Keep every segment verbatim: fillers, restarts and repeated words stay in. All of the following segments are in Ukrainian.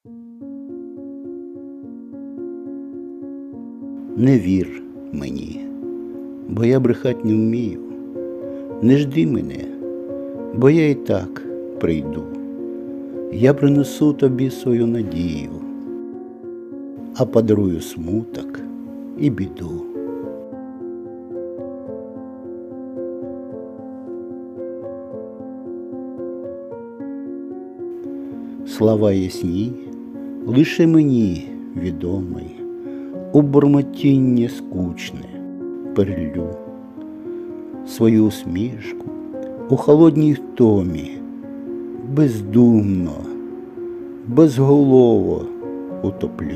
Не вір мені, бо я брехать не вмію. Не жди мене, бо я і так прийду. Я принесу тобі свою надію, а подарую смуток і біду. Слова ясні, лише мені відомий, у бурмотіння скучне перелю свою усмішку у холодній втомі, бездумно, безголово утоплю.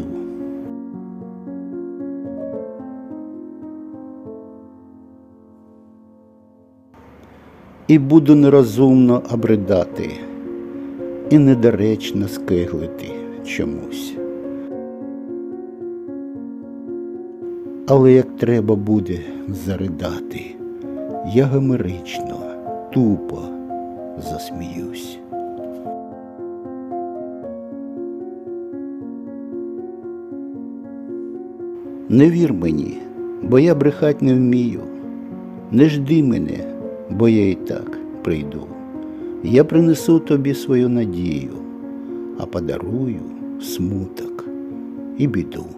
І буду нерозумно обридати, і недоречно скиглити чомусь. Але як треба буде заридати, я гомерично, тупо засміюсь. Не вір мені, бо я брехать не вмію. Не жди мене, бо я і так прийду. Я принесу тобі свою надію, а подарую смуток і біду.